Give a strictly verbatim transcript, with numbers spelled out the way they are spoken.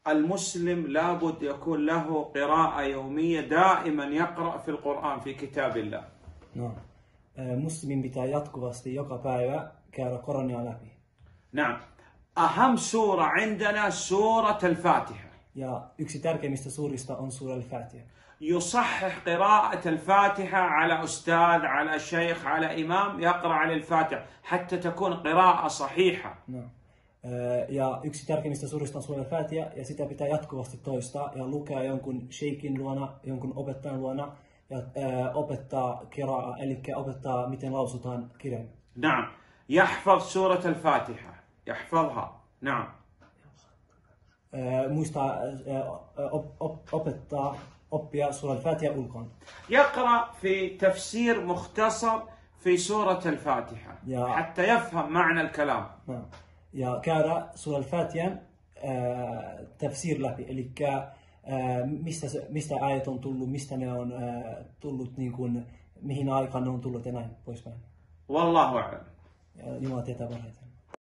المسلم لابد يكون له قراءة يومية، دائما يقرأ في القرآن في كتاب الله. No. Muslimin pitää jatkuvasti joka päivä käydä Korania läpi. نعم. أهم سورة عندنا سورة الفاتحة. Ja yksi tärkeimmistä suurista on suura al-Fatiha. يصحح قراءة الفاتحة على أستاذ، على شيخ، على إمام يقرأ على الفاتحة حتى تكون قراءة صحيحة. No. Ja yksi tärkeimmistä suurista on suora al-Fatiha, ja sitä pitää jatkuvasti toistaa ja lukea jonkun sheikin luona, jonkun opettajan luona ja äh, opettaa kiraa, eli opettaa miten lausutaan kirjan. نعم. يحفظ سورة الفاتحة، يحفظها. نعم. Äh, muistaa äh, op, op, opettaa oppia suora al-Fatiha ulkoon. يقرأ في تفسير مختصر في سورة الفاتحة يا. حتى يفهم معنى الكلام. No. Ja käydä suora al-Fatihan äh, tafsir läpi, eli äh, mistä, mistä ayat on tullut, mistä ne on äh, tullut, niin kuin, mihin aikaan ne on tullut ja näin poispäin. والله أعلم. Ja Jumala tietää parhaiten.